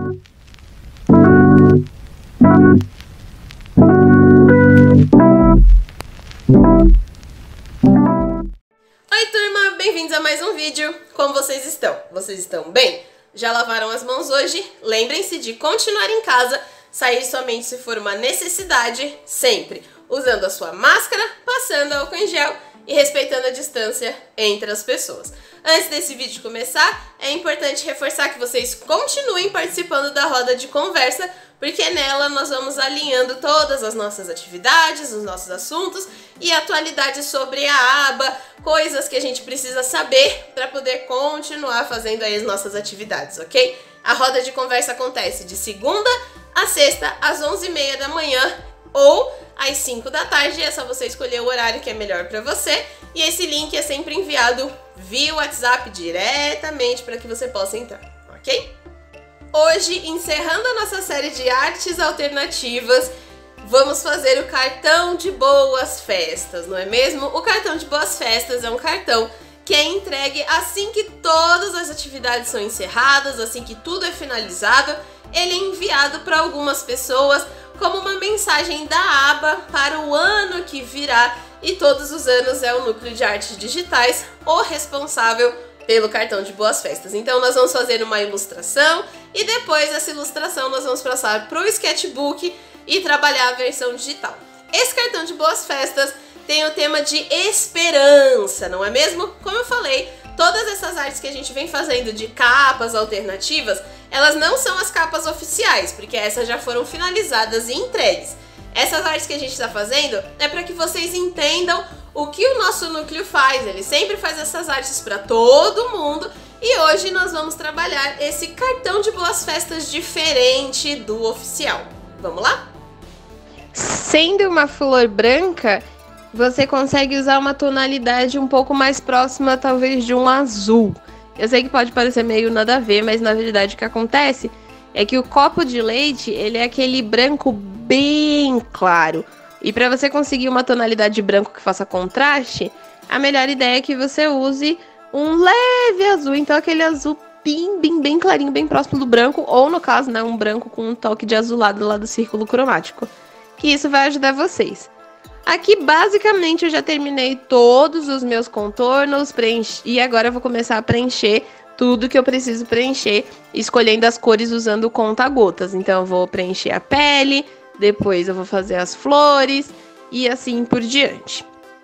Oi turma, bem-vindos a mais um vídeo. Como vocês estão? Vocês estão bem? Já lavaram as mãos hoje? Lembrem-se de continuar em casa, sair somente se for uma necessidade, sempre usando a sua máscara, passando álcool em gel e respeitando a distância entre as pessoas. Antes desse vídeo começar, é importante reforçar que vocês continuem participando da roda de conversa, porque nela nós vamos alinhando todas as nossas atividades, os nossos assuntos e atualidades sobre a aba, coisas que a gente precisa saber para poder continuar fazendo aí as nossas atividades, ok? A roda de conversa acontece de segunda a sexta, às 11h30 da manhã ou às 5 da tarde, é só você escolher o horário que é melhor para você, e esse link é sempre enviado via WhatsApp diretamente para que você possa entrar, ok? Hoje, encerrando a nossa série de artes alternativas, vamos fazer o cartão de boas-festas, não é mesmo? O cartão de boas-festas é um cartão que é entregue assim que todas as atividades são encerradas, assim que tudo é finalizado, ele é enviado para algumas pessoas como uma mensagem da aba para o ano que virá, e todos os anos é o Núcleo de Artes Digitais o responsável pelo cartão de boas-festas. Então nós vamos fazer uma ilustração e depois dessa ilustração nós vamos passar para o sketchbook e trabalhar a versão digital. Esse cartão de boas-festas tem o tema de esperança, não é mesmo? Como eu falei, todas essas artes que a gente vem fazendo de capas alternativas, elas não são as capas oficiais, porque essas já foram finalizadas e entregues. Essas artes que a gente está fazendo é para que vocês entendam o que o nosso núcleo faz. Ele sempre faz essas artes para todo mundo, e hoje nós vamos trabalhar esse cartão de boas-festas diferente do oficial. Vamos lá? Sendo uma flor branca, você consegue usar uma tonalidade um pouco mais próxima, talvez, de um azul. Eu sei que pode parecer meio nada a ver, mas na verdade o que acontece é que o copo de leite, ele é aquele branco bem claro. E para você conseguir uma tonalidade de branco que faça contraste, a melhor ideia é que você use um leve azul. Então aquele azul bem clarinho, bem próximo do branco, ou no caso, né, um branco com um toque de azulado lá do círculo cromático. Que isso vai ajudar vocês. Aqui, basicamente, eu já terminei todos os meus contornos, e agora eu vou começar a preencher tudo que eu preciso preencher, escolhendo as cores usando o conta-gotas. Então, eu vou preencher a pele, depois eu vou fazer as flores, e assim por diante.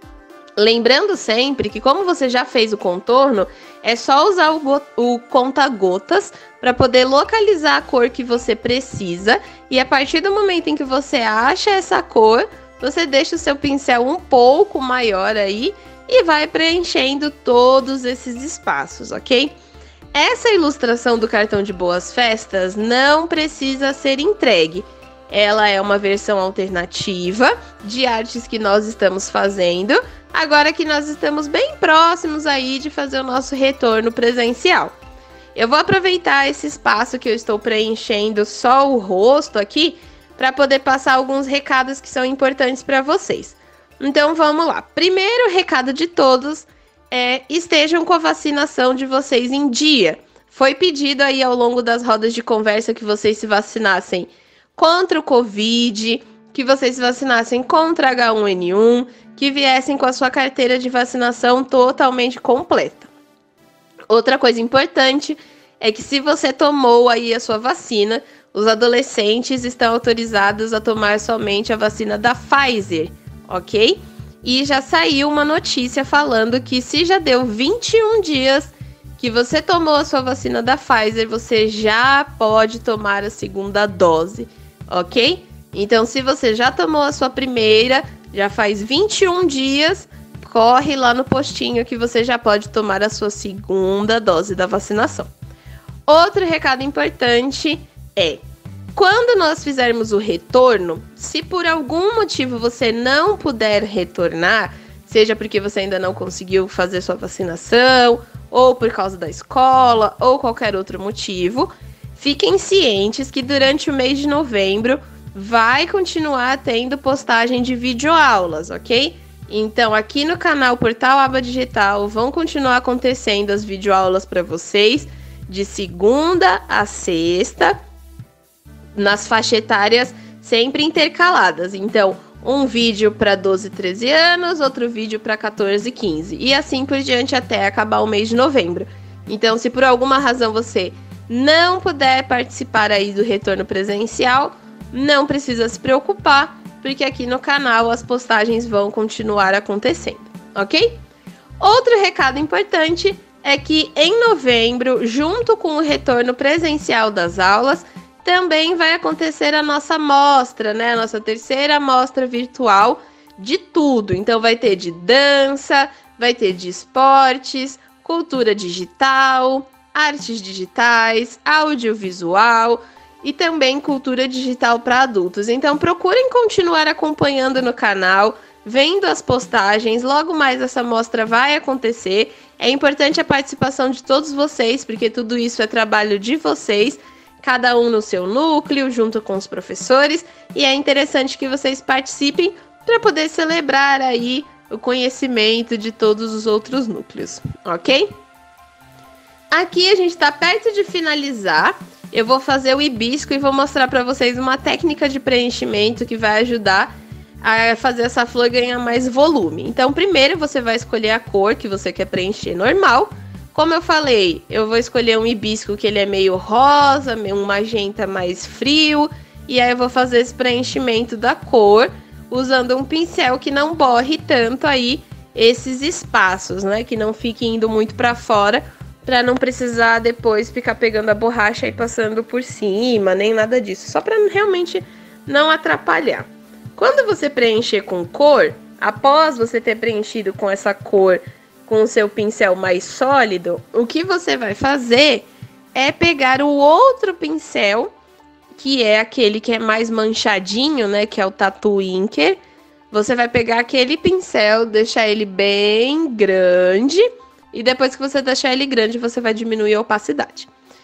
Lembrando sempre que, como você já fez o contorno, é só usar o conta-gotas para poder localizar a cor que você precisa, e a partir do momento em que você acha essa cor, você deixa o seu pincel um pouco maior aí e vai preenchendo todos esses espaços, ok? Essa ilustração do cartão de boas-festas não precisa ser entregue. Ela é uma versão alternativa de artes que nós estamos fazendo, agora que nós estamos bem próximos aí de fazer o nosso retorno presencial. Eu vou aproveitar esse espaço que eu estou preenchendo só o rosto aqui, para poder passar alguns recados que são importantes para vocês. Então vamos lá. Primeiro recado de todos é: estejam com a vacinação de vocês em dia. Foi pedido aí ao longo das rodas de conversa que vocês se vacinassem contra o Covid, que vocês se vacinassem contra H1N1, que viessem com a sua carteira de vacinação totalmente completa. Outra coisa importante é que, se você tomou aí a sua vacina, os adolescentes estão autorizados a tomar somente a vacina da Pfizer, ok? E já saiu uma notícia falando que, se já deu 21 dias que você tomou a sua vacina da Pfizer, você já pode tomar a segunda dose, ok? Então, se você já tomou a sua primeira, já faz 21 dias, corre lá no postinho que você já pode tomar a sua segunda dose da vacinação. Outro recado importante é: quando nós fizermos o retorno, se por algum motivo você não puder retornar, seja porque você ainda não conseguiu fazer sua vacinação, ou por causa da escola, ou qualquer outro motivo, fiquem cientes que durante o mês de novembro vai continuar tendo postagem de videoaulas, ok? Então, aqui no canal Portal Aba Digital vão continuar acontecendo as videoaulas para vocês, de segunda a sexta, nas faixas etárias sempre intercaladas. Então, um vídeo para 12, 13 anos, outro vídeo para 14, 15. E assim por diante até acabar o mês de novembro. Então, se por alguma razão você não puder participar aí do retorno presencial, não precisa se preocupar, porque aqui no canal as postagens vão continuar acontecendo, ok? Outro recado importante é que em novembro, junto com o retorno presencial das aulas, também vai acontecer a nossa mostra, né? A nossa terceira mostra virtual de tudo. Então vai ter de dança, vai ter de esportes, cultura digital, artes digitais, audiovisual e também cultura digital para adultos. Então procurem continuar acompanhando no canal, vendo as postagens. Logo mais essa mostra vai acontecer. É importante a participação de todos vocês, porque tudo isso é trabalho de vocês, cada um no seu núcleo, junto com os professores, e é interessante que vocês participem para poder celebrar aí o conhecimento de todos os outros núcleos, ok? Aqui a gente está perto de finalizar. Eu vou fazer o hibisco e vou mostrar para vocês uma técnica de preenchimento que vai ajudar a fazer essa flor ganhar mais volume. Então, primeiro você vai escolher a cor que você quer preencher normal. Como eu falei, eu vou escolher um hibisco que ele é meio rosa, um magenta mais frio. E aí eu vou fazer esse preenchimento da cor usando um pincel que não borre tanto aí esses espaços, né? Que não fique indo muito para fora, para não precisar depois ficar pegando a borracha e passando por cima, nem nada disso. Só para realmente não atrapalhar. Quando você preencher com cor, após você ter preenchido com essa cor com o seu pincel mais sólido, o que você vai fazer é pegar o outro pincel, que é aquele que é mais manchadinho, né, que é o Tattoo Inker. Você vai pegar aquele pincel, deixar ele bem grande, e depois que você deixar ele grande, você vai diminuir a opacidade.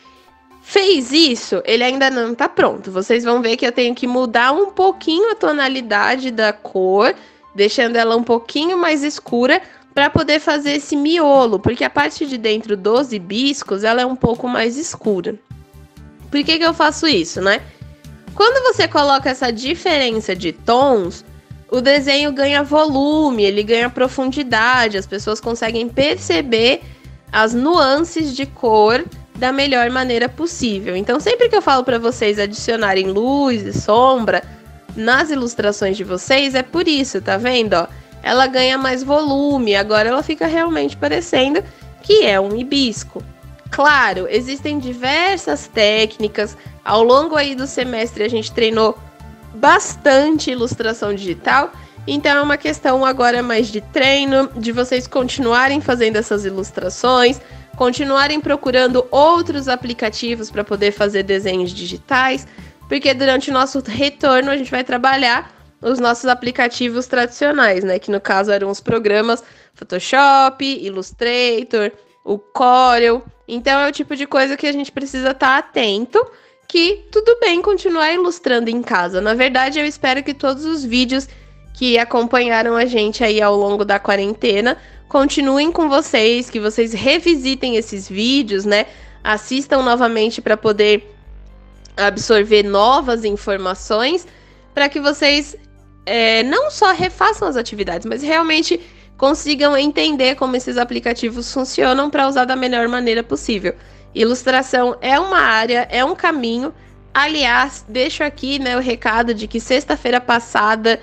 Fez isso, ele ainda não tá pronto. Vocês vão ver que eu tenho que mudar um pouquinho a tonalidade da cor, deixando ela um pouquinho mais escura, para poder fazer esse miolo, porque a parte de dentro dos hibiscos, ela é um pouco mais escura. Por que eu faço isso, né? Quando você coloca essa diferença de tons, o desenho ganha volume, ele ganha profundidade, as pessoas conseguem perceber as nuances de cor da melhor maneira possível. Então, sempre que eu falo para vocês adicionarem luz e sombra nas ilustrações de vocês, é por isso, tá vendo, ó? Ela ganha mais volume, agora ela fica realmente parecendo que é um hibisco. Claro, existem diversas técnicas, ao longo aí do semestre a gente treinou bastante ilustração digital, então é uma questão agora mais de treino, de vocês continuarem fazendo essas ilustrações, continuarem procurando outros aplicativos para poder fazer desenhos digitais, porque durante o nosso retorno a gente vai trabalhar os nossos aplicativos tradicionais, né? Que no caso eram os programas Photoshop, Illustrator, o Corel. Então é o tipo de coisa que a gente precisa estar atento, que tudo bem continuar ilustrando em casa. Na verdade, eu espero que todos os vídeos que acompanharam a gente aí ao longo da quarentena continuem com vocês, que vocês revisitem esses vídeos, né? Assistam novamente para poder absorver novas informações, para que vocês não só refaçam as atividades, mas realmente consigam entender como esses aplicativos funcionam para usar da melhor maneira possível. Ilustração é uma área, é um caminho. Aliás, deixo aqui, né, o recado de que sexta-feira passada,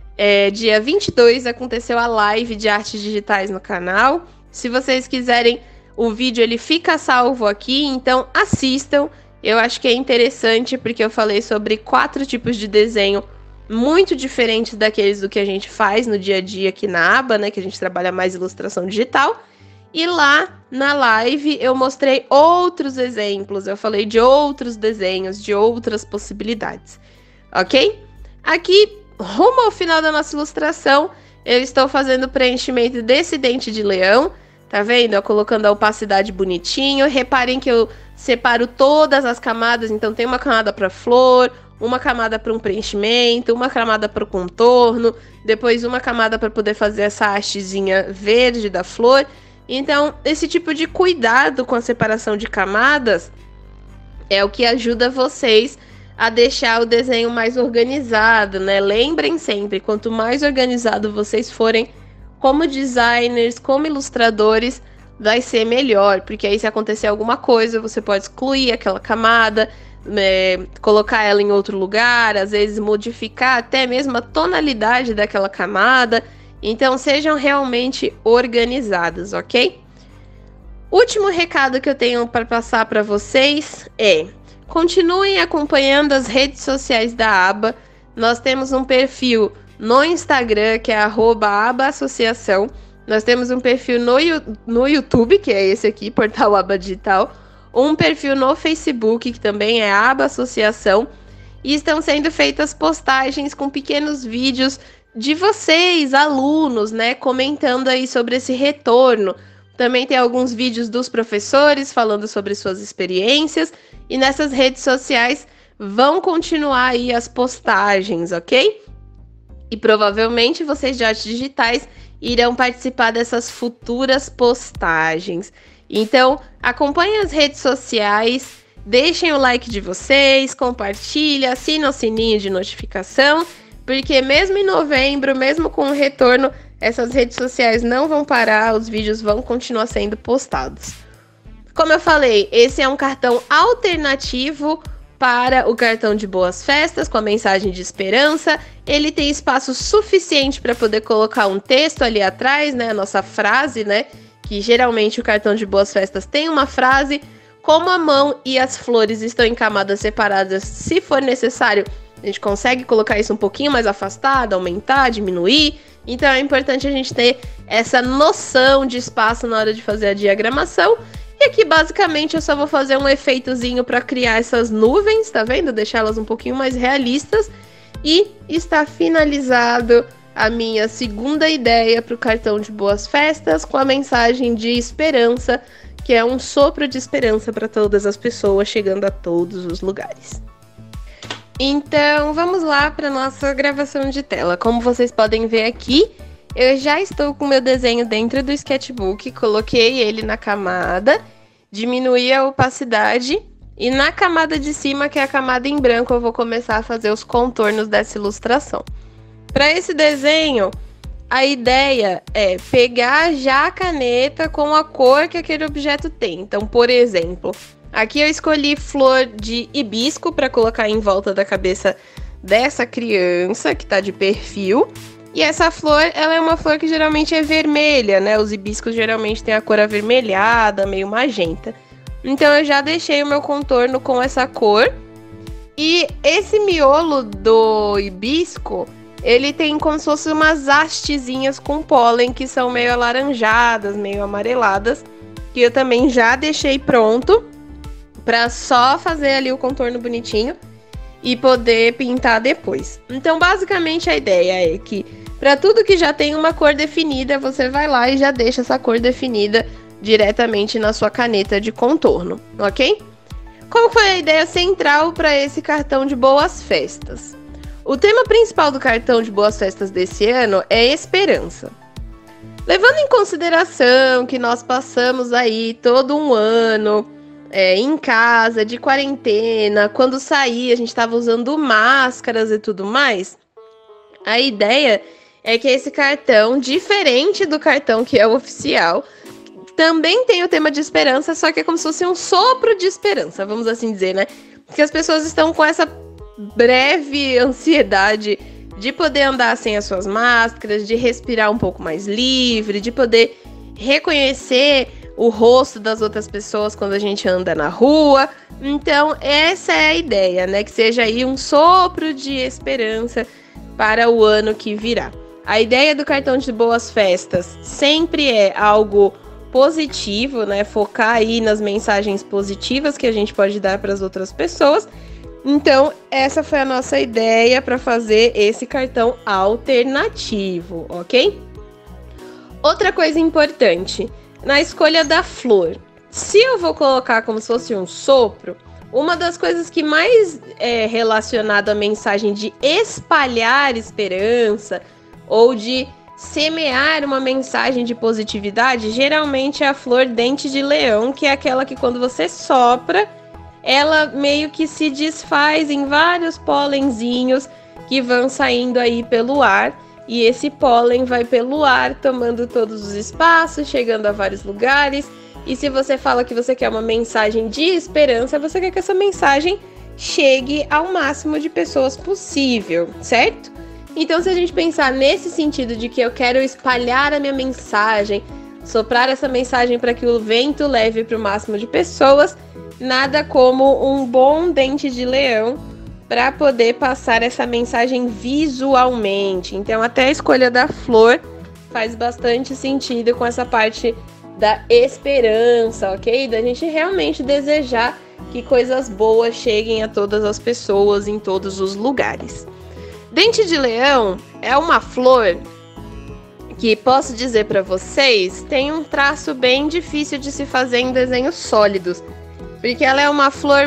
dia 22, aconteceu a live de artes digitais no canal. Se vocês quiserem, o vídeo ele fica salvo aqui, então assistam. Eu acho que é interessante porque eu falei sobre 4 tipos de desenho muito diferentes daqueles do que a gente faz no dia a dia aqui na aba, né, que a gente trabalha mais ilustração digital. E lá na live eu mostrei outros exemplos, eu falei de outros desenhos, de outras possibilidades, ok? Aqui, rumo ao final da nossa ilustração, eu estou fazendo o preenchimento desse dente de leão, tá vendo? Eu colocando a opacidade bonitinho. Reparem que eu separo todas as camadas, então tem uma camada para flor, uma camada para um preenchimento, uma camada para o contorno, depois uma camada para poder fazer essa hastezinha verde da flor. Então, esse tipo de cuidado com a separação de camadas é o que ajuda vocês a deixar o desenho mais organizado, né? Lembrem sempre, quanto mais organizado vocês forem como designers, como ilustradores, vai ser melhor, porque aí se acontecer alguma coisa, você pode excluir aquela camada, colocar ela em outro lugar, às vezes modificar até mesmo a tonalidade daquela camada. Então sejam realmente organizados, ok? Último recado que eu tenho para passar para vocês é: continuem acompanhando as redes sociais da aba. Nós temos um perfil no Instagram, que é @abaassociação. Nós temos um perfil no YouTube, que é esse aqui, Portal Aba Digital. Um perfil no Facebook, que também é Aba Associação. E estão sendo feitas postagens com pequenos vídeos de vocês, alunos, né? Comentando aí sobre esse retorno. Também tem alguns vídeos dos professores falando sobre suas experiências. E nessas redes sociais vão continuar aí as postagens, ok? E provavelmente vocês de artes digitais irão participar dessas futuras postagens. Então, acompanhem as redes sociais, deixem o like de vocês, compartilhem, assinem o sininho de notificação, porque mesmo em novembro, mesmo com o retorno, essas redes sociais não vão parar, os vídeos vão continuar sendo postados. Como eu falei, esse é um cartão alternativo para o cartão de boas-festas, com a mensagem de esperança. Ele tem espaço suficiente para poder colocar um texto ali atrás, né? A nossa frase, né? Que geralmente o cartão de boas-festas tem uma frase. Como a mão e as flores estão em camadas separadas, se for necessário, a gente consegue colocar isso um pouquinho mais afastado, aumentar, diminuir. Então é importante a gente ter essa noção de espaço na hora de fazer a diagramação. E aqui basicamente eu só vou fazer um efeitozinho para criar essas nuvens, tá vendo? Deixá-las um pouquinho mais realistas. E está finalizado a minha segunda ideia para o cartão de boas-festas, com a mensagem de esperança, que é um sopro de esperança para todas as pessoas, chegando a todos os lugares. Então, vamos lá para nossa gravação de tela. Como vocês podem ver aqui, eu já estou com o meu desenho dentro do sketchbook, coloquei ele na camada, diminuí a opacidade e na camada de cima, que é a camada em branco, eu vou começar a fazer os contornos dessa ilustração. Para esse desenho, a ideia é pegar já a caneta com a cor que aquele objeto tem. Então, por exemplo, aqui eu escolhi flor de hibisco para colocar em volta da cabeça dessa criança que está de perfil. E essa flor, ela é uma flor que geralmente é vermelha, né? Os hibiscos geralmente têm a cor avermelhada, meio magenta. Então eu já deixei o meu contorno com essa cor. E esse miolo do hibisco, ele tem como se fossem umas hastezinhas com pólen que são meio alaranjadas, meio amareladas. Que eu também já deixei pronto para só fazer ali o contorno bonitinho e poder pintar depois. Então, basicamente, a ideia é que para tudo que já tem uma cor definida, você vai lá e já deixa essa cor definida diretamente na sua caneta de contorno, ok? Qual foi a ideia central para esse cartão de boas-festas? O tema principal do cartão de boas-festas desse ano é esperança. Levando em consideração que nós passamos aí todo um ano em casa, de quarentena, quando saía a gente estava usando máscaras e tudo mais, a ideia é que esse cartão, diferente do cartão que é o oficial, também tem o tema de esperança, só que é como se fosse um sopro de esperança, vamos assim dizer, né? Porque as pessoas estão com essa breve ansiedade de poder andar sem as suas máscaras, de respirar um pouco mais livre, de poder reconhecer o rosto das outras pessoas quando a gente anda na rua. Então, essa é a ideia, né? Que seja aí um sopro de esperança para o ano que virá. A ideia do cartão de boas-festas sempre é algo positivo, né? Focar aí nas mensagens positivas que a gente pode dar para as outras pessoas. Então, essa foi a nossa ideia para fazer esse cartão alternativo, ok? Outra coisa importante, na escolha da flor. Se eu vou colocar como se fosse um sopro, uma das coisas que mais é relacionada à mensagem de espalhar esperança ou de semear uma mensagem de positividade, geralmente é a flor dente de leão, que é aquela que quando você sopra, ela meio que se desfaz em vários pólenzinhos que vão saindo aí pelo ar. E esse pólen vai pelo ar, tomando todos os espaços, chegando a vários lugares. E se você fala que você quer uma mensagem de esperança, você quer que essa mensagem chegue ao máximo de pessoas possível, certo? Então, se a gente pensar nesse sentido de que eu quero espalhar a minha mensagem, soprar essa mensagem para que o vento leve para o máximo de pessoas, nada como um bom dente de leão para poder passar essa mensagem visualmente. Então, até a escolha da flor faz bastante sentido com essa parte da esperança, ok? Da gente realmente desejar que coisas boas cheguem a todas as pessoas em todos os lugares. Dente de leão é uma flor que, posso dizer para vocês, tem um traço bem difícil de se fazer em desenhos sólidos, porque ela é uma flor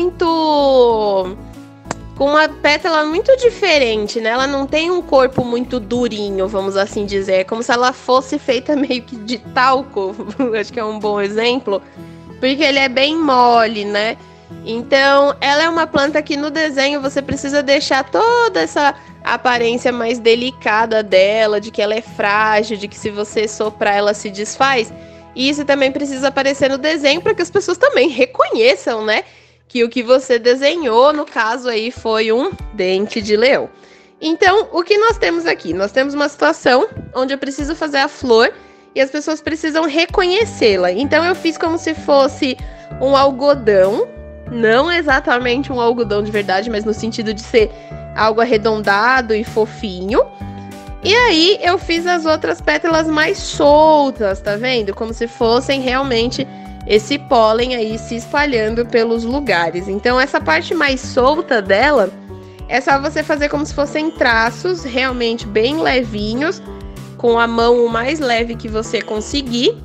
com uma pétala muito diferente, né? Ela não tem um corpo muito durinho, vamos assim dizer. É como se ela fosse feita meio que de talco, acho que é um bom exemplo, porque ele é bem mole, né? Então, ela é uma planta que no desenho você precisa deixar toda essa aparência mais delicada dela, de que ela é frágil, de que se você soprar ela se desfaz. E isso também precisa aparecer no desenho para que as pessoas também reconheçam, né? Que o que você desenhou, no caso aí, foi um dente de leão. Então, o que nós temos aqui? Nós temos uma situação onde eu preciso fazer a flor e as pessoas precisam reconhecê-la. Então, eu fiz como se fosse um algodão, não exatamente um algodão de verdade, mas no sentido de ser algo arredondado e fofinho. E aí, eu fiz as outras pétalas mais soltas, tá vendo? Como se fossem realmente esse pólen aí se espalhando pelos lugares. Então, essa parte mais solta dela é só você fazer como se fossem traços realmente bem levinhos, com a mão o mais leve que você conseguir.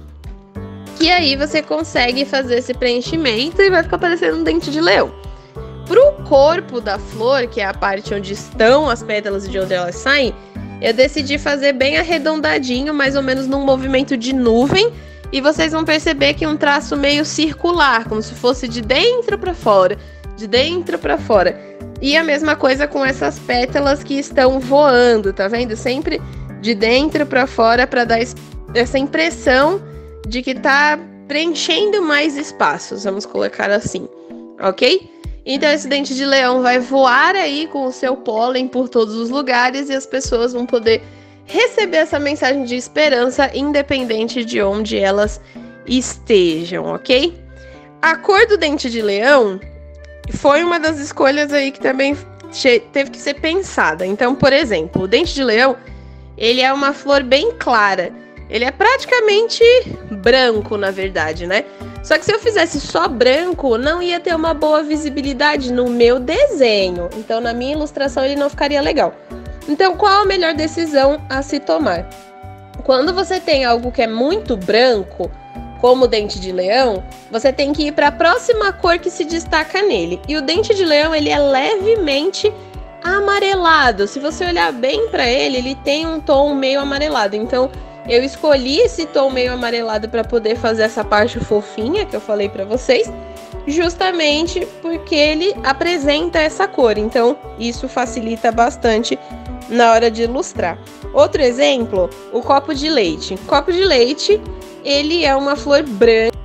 E aí você consegue fazer esse preenchimento e vai ficar parecendo um dente de leão. Pro corpo da flor, que é a parte onde estão as pétalas e de onde elas saem, eu decidi fazer bem arredondadinho, mais ou menos num movimento de nuvem. E vocês vão perceber que é um traço meio circular, como se fosse de dentro para fora, de dentro para fora. E a mesma coisa com essas pétalas que estão voando, tá vendo? Sempre de dentro para fora para dar essa impressão de que tá preenchendo mais espaços, vamos colocar assim, ok? Então esse dente de leão vai voar aí com o seu pólen por todos os lugares e as pessoas vão poder receber essa mensagem de esperança, independente de onde elas estejam, ok? A cor do dente de leão foi uma das escolhas aí que também teve que ser pensada. Então, por exemplo, o dente de leão, ele é uma flor bem clara. Ele é praticamente branco, na verdade, né? Só que se eu fizesse só branco, não ia ter uma boa visibilidade no meu desenho. Então, na minha ilustração, ele não ficaria legal. Então, qual a melhor decisão a se tomar? Quando você tem algo que é muito branco, como o dente de leão, você tem que ir para a próxima cor que se destaca nele. E o dente de leão, ele é levemente amarelado. Se você olhar bem para ele, ele tem um tom meio amarelado. Então, eu escolhi esse tom meio amarelado para poder fazer essa parte fofinha que eu falei para vocês, justamente porque ele apresenta essa cor. Então, isso facilita bastante na hora de ilustrar. Outro exemplo, o copo de leite. O copo de leite, ele é uma flor branca